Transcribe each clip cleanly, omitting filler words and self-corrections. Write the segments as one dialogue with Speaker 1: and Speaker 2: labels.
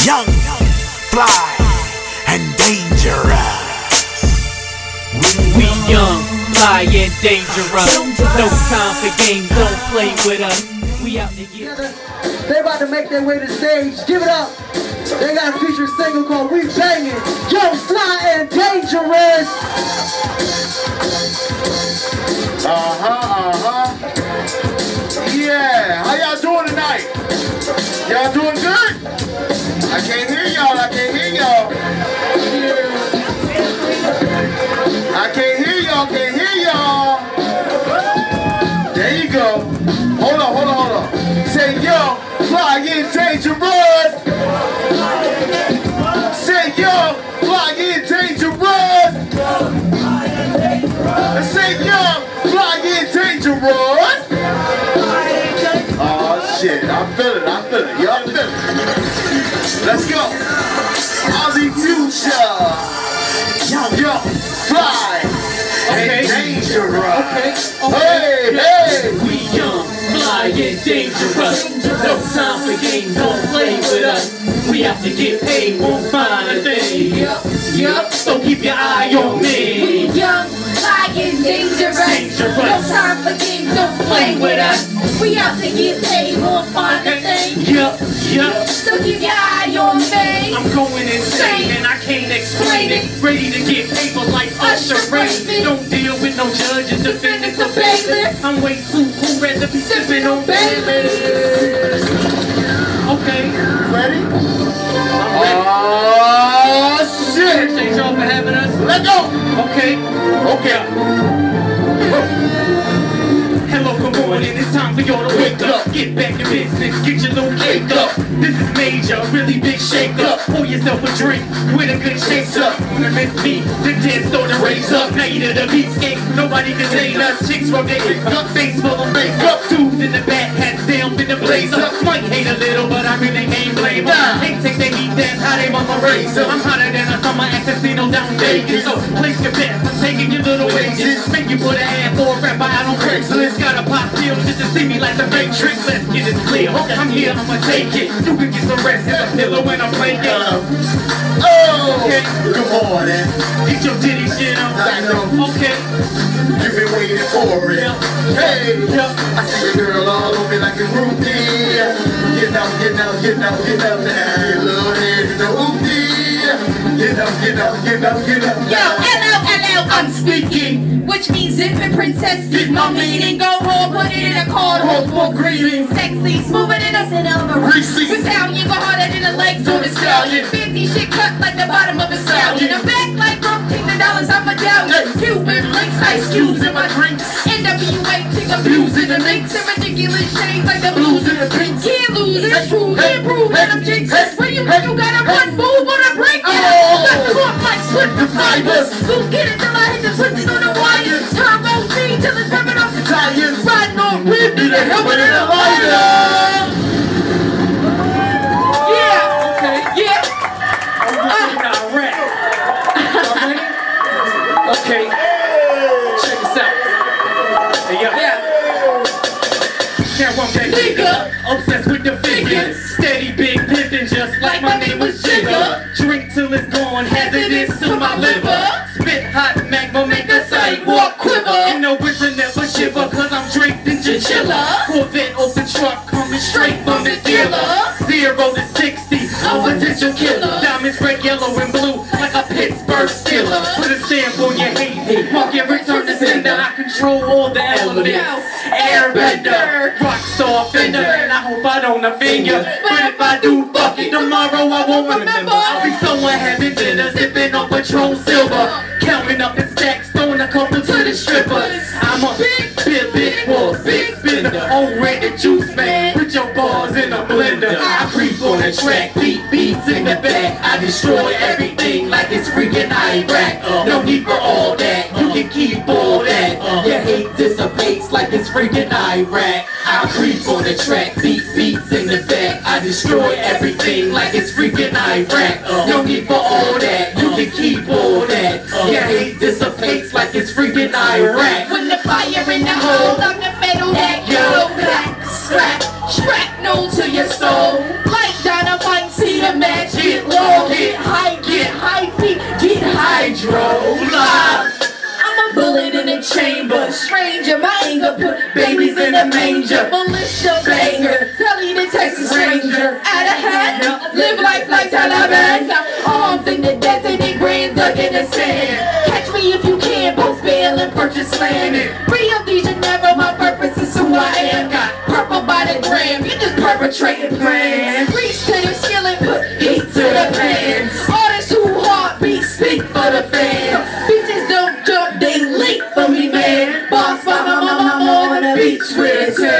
Speaker 1: young, fly, and dangerous.
Speaker 2: We young, fly, and dangerous. No time for games, don't play with us. We out to get.
Speaker 3: They about to make their way to the stage. Give it up. They got a feature single called We Bangin'. Young, fly, and dangerous.
Speaker 4: Yeah, how y'all doing tonight? Y'all doing good? I can't hear y'all, I can't hear y'all. I can't hear y'all, can't hear y'all. There you go. Hold on. Say young, fly, and dangerous. Say young, fly, and dangerous. Say young, fly, and dangerous. Oh shit, I feel it, y'all feel it. Let's go. Aussie Future. Young, fly, and dangerous. Hey.
Speaker 2: We young, fly, and dangerous. No time for games, don't play with us. We have to get paid, won't find a thing. Yup, so keep your eye on me.
Speaker 5: We young, fly, and dangerous. No time for games, don't play with us. We have to get paid, won't find a thing.
Speaker 2: Yup,
Speaker 5: so keep your eye on me.
Speaker 2: I'm going insane and I can't explain it. Ready to get paper like Usher Raymond. Don't deal with no judges, defendants, or bailiffs. I'm way too cool, rather be sipping on babies. Okay,
Speaker 4: Ready?
Speaker 2: I'm ready.
Speaker 4: Oh shit!
Speaker 2: Thanks y'all for having us.
Speaker 4: Let go!
Speaker 2: Okay. Hello, good morning, it's time for y'all to wake up. Get back to business, get your little cake up. This is major, really big shake up. Pour yourself a drink with a good shake up. Wanna miss me, the dead start to raise up. Now you to the beatscape, nobody can tame us. Chicks from their up, face full of makeup. Dudes in the back, hats down, in the blaze up. Might hate a little, but I really ain't blame them. Ain't take they heat, that's how they mama raise up. I'm hotter than a summer at casino down Vegas. So place your bets, I'm taking your little wages. Make you put a ad for a rapper out on Craigslist. Got a pop deal just to see me like the Matrix. Let's get it clear. I'm here, I'ma take it. You can get some rest in the pillow when I'm playing.
Speaker 4: Okay. Good morning.
Speaker 2: Get your titty shit on.
Speaker 4: I know.
Speaker 2: Okay.
Speaker 4: You've been waiting for it. Hey. I see a girl all over me like a groupie. Get out now. Get a little head in the hoopty. Get out.
Speaker 5: Yo, hello, I'm speaking. Which means infant princess, speak my meaning. Go home, put it in a card, hold for greetings. Sexy, smoother than a cinema. Stallion, go harder than the legs on a stallion. Fancy shit cut like the bottom of a stallion. I'm back like broke, take the dollars I'm medallion. Cuban links, ice cubes in my drinks. NWA, take a views in the mix. And ridiculous shades like the blues in the pinks. Can't lose, it's true, improve, and I'm jinxes. When you think you got a one move on a break, got caught like slip the fibers. Who get it till I hit the switches on the wires. Turbo speed till it's coming off the tires. Riding on wind, need a helmet and a lighter. Yeah,
Speaker 2: Okay.
Speaker 5: yeah.
Speaker 2: Okay. Check this out. Hey, yo.
Speaker 5: Yeah.
Speaker 2: Now I'm that nigga, obsessed with the figures. Steady big pimpin', just like my name was Jigger. Drink till it's gone, hazardous to my liver. Spit hot magma, make the sidewalk quiver. In the winter never shiver, cause I'm draped in chinchilla. Corvette open truck, coming straight from the dealer. 0 to 60, a potential killer. Diamonds red, yellow, and blue, like a Pittsburgh Steeler. Put a stamp on your hate, mark your return to sender. I control all the elements. Airbender, rockstar fender, and I hope I don't offend ya. But if I do, fuck it, tomorrow I won't remember. I'll be somewhere having dinner, sipping on Patron Silver, counting up the stacks, throwing a couple to the strippers. I'm a big wolf, big spender, already juice man, put your balls in a blender. I creep on the track, beats in the back, I destroy everything like it's freaking Iraq. No need for all that, you can keep all that. Your hate dissipates like it's freaking Iraq. I creep on the track, beats in the back, I destroy everything like it's freaking Iraq. No need for all that, you can keep all that. Your hate dissipates like it's freaking Iraq.
Speaker 5: When the fire in the hole, I'm the metal that go black. Scrap, shrapnel to your soul. Like dynamite, see the magic
Speaker 2: babies in a manger.
Speaker 5: Militia banger, telling the Texas Ranger. Out of hand, live life like Taliban. Arms in the desert and grand dug in the sand. Catch me if you can, post bail and purchase land. Rio de Janeiro, my purpose is who I am. Got purple by the gram, you just perpetrating plans. Reach to the ceiling, put heat to the pants. Artists who heartbeat speak for the fans. Bitches don't jump, they leap for me, man. Boss for my mama on the beach with her.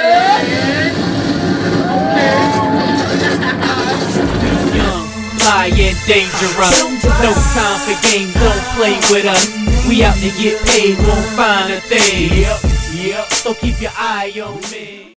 Speaker 6: High and dangerous. No time for games, don't play with us. We out to get paid, won't find a thing. So keep your eye on me.